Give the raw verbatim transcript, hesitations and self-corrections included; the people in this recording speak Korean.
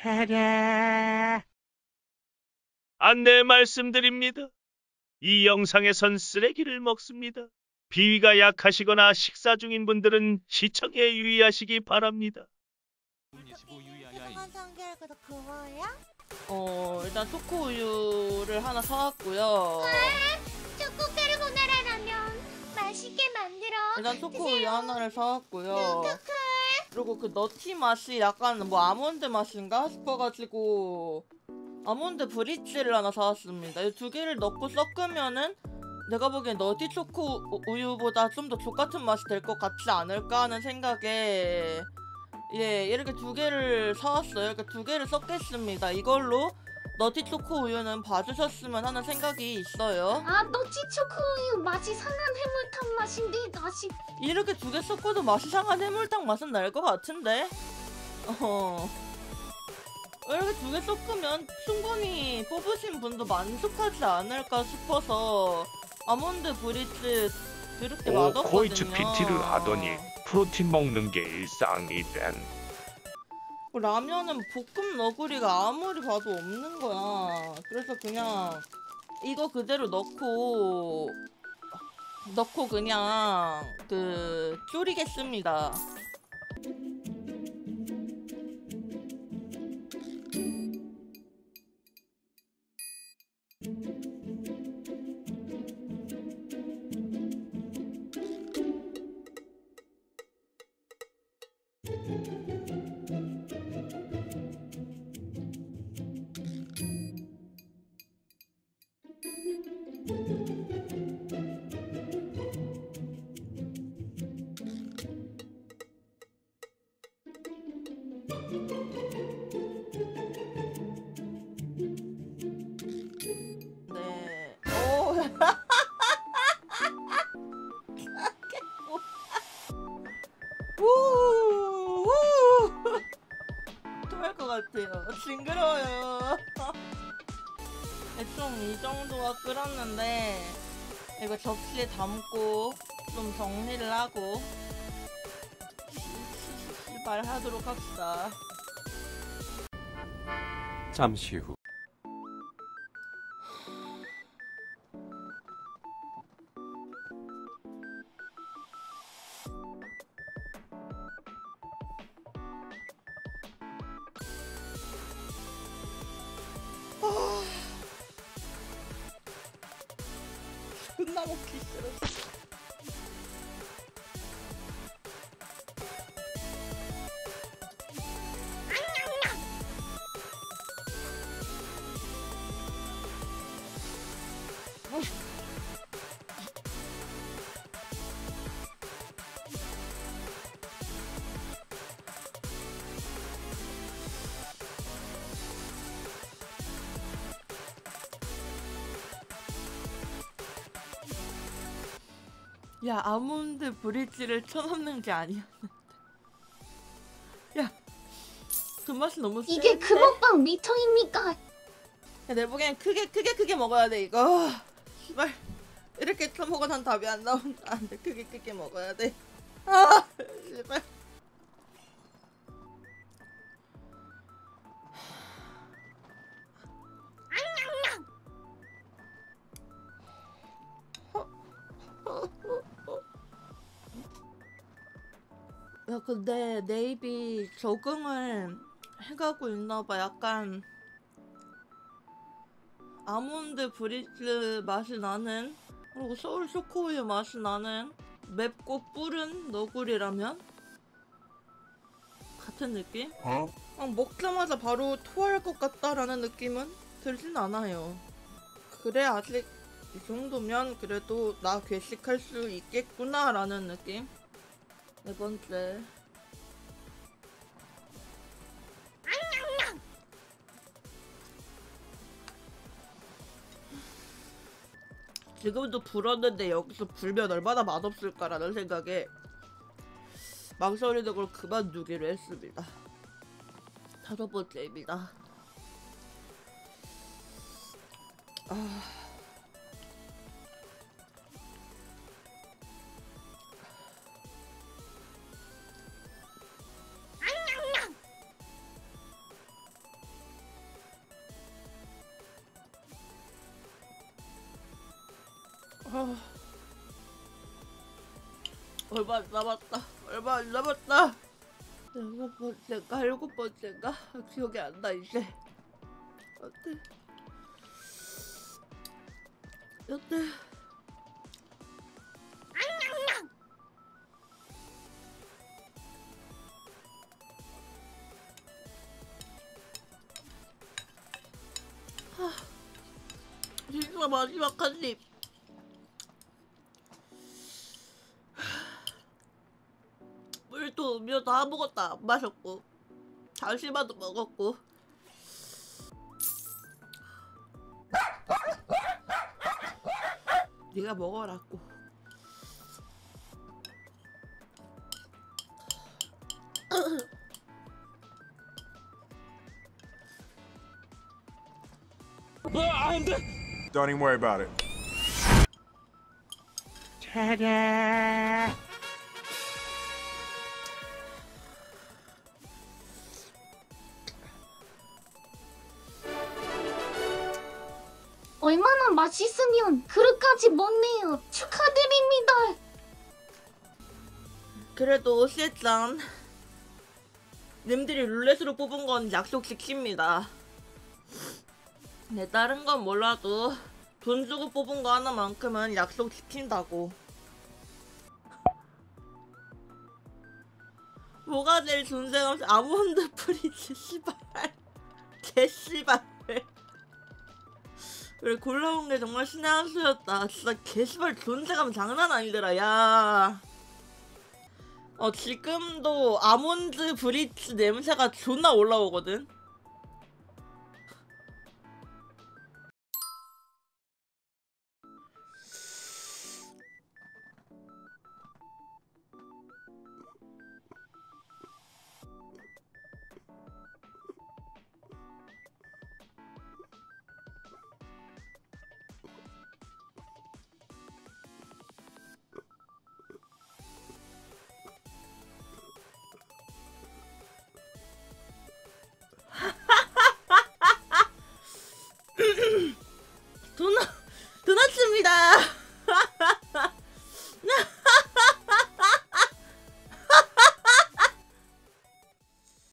안내 말씀드립니다. 이 영상에선 쓰레기를 먹습니다. 비위가 약하시거나 식사 중인 분들은 시청에 유의하시기 바랍니다. 어 일단 초코 우유를 하나 사왔고요. 초코 카르보나라라면 맛있게 만들어. 일단 초코 우유 하나를 사왔고요. 그리고 그 너티 맛이 약간 뭐 아몬드 맛인가 싶어가지고 아몬드 브릿지를 하나 사왔습니다. 이 두 개를 넣고 섞으면은 내가 보기엔 너티 초코 우유보다 좀 더 족같은 맛이 될 것 같지 않을까 하는 생각에 예 이렇게 두 개를 사왔어요. 이렇게 두 개를 섞겠습니다. 이걸로 너티 초코 우유는 봐주셨으면 하는 생각이 있어요. 아, 너티 초코 우유 맛이 상한 해물탕 맛인데 맛이 이렇게 두 개 섞어도 맛이 상한 해물탕 맛은 날 것 같은데? 어 이렇게 두 개 섞으면 충분히 뽑으신 분도 만족하지 않을까 싶어서 아몬드 브릿지 그렇게 오, 맛없거든요. 코이츠 피티를 하더니 프로틴 먹는 게 일상이된. 라면은 볶음 너구리가 아무리 봐도 없는 거야. 그래서 그냥 이거 그대로 넣고 넣고 그냥 그 졸이겠습니다. 네. 오. 우. 토할 것 같아요. 징그러워요. 대충 이 정도가 끓었는데 이거 접시에 담고 좀 정리를 하고 시발하도록 합시다. 잠시 후. 존나 먹기 싫어. 야, 아몬드 브릿지를 쳐넣는 게 아니었는데. 야, 그 맛이 너무 센데? 이게 그 먹방 미터입니까? 야, 내 보기엔 크게 크게 크게 먹어야 돼 이거. 씨발 이렇게 처먹어 난 답이 안 나온다. 안돼, 크게 크게 먹어야 돼. 아, 씨발. 야, 근데 내 입이 적응을 해가고 있나봐. 약간 아몬드 브릿즈 맛이 나는, 그리고 서울 초코우유 맛이 나는 맵고 뿌른 너구리라면 같은 느낌? 어? 막 먹자마자 바로 토할 것 같다라는 느낌은 들진 않아요. 그래, 아직 이 정도면 그래도 나 괴식할 수 있겠구나 라는 느낌. 네 번째. 지금도 불었는데 여기서 불면 얼마나 맛없을까라는 생각에 망설이는 걸 그만두기로 했습니다. 다섯 번째입니다. 아... 어. 얼마 안 남았다. 얼마 안 남았다. 여섯 번째인가 일곱 번째인가 기억이 안 나 이제. 여태 여태 진짜 마지막 한 입. 물도 음료 다 아무것도 안 마셨고 다시마도 먹었고. 네가 먹어라고. Don't even worry about it. 차례. 얼마나 맛있으면 그릇까지 먹네요. 축하드립니다. 그래도 실장 님들이 룰렛으로 뽑은 건 약속 지킵니다. 네, 다른 건 몰라도 돈 주고 뽑은 거 하나만큼은 약속 지킨다고. 뭐가 제일 존재감없이 아몬드 프리즈 씨발 개씨발. 그래 골라온 게 정말 신의 한 수였다. 진짜 개씨발 존재감 장난 아니더라. 야. 어 지금도 아몬드 브리츠 냄새가 존나 올라오거든.